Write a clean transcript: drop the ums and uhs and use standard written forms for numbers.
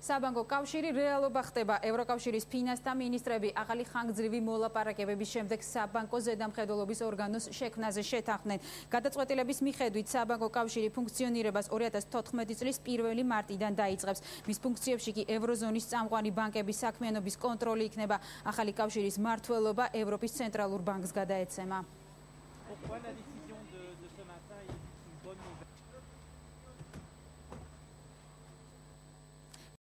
საბანკო კავშირი რეალობა ხდება. ევროკავშირის ფინანსთა მინისტრები ახალი ხანგრძლივი მოლაპარაკებების შემდეგ საბანკო ზედამხედველობის ორგანოს შექმნაზე შეთანხმდნენ. გადაწყვეტილების მიხედვით საბანკო კავშირი ფუნქციონირებას 2014 წლის 1 მარტიდან დაიწყებს. მის ფუნქციებში კი ევროზონის წამყვანი ბანკების საქმიანობის კონტროლი იქნება. ახალი კავშირის მმართველობა ევროპის ცენტრალურ ბანკს გადაეცემა.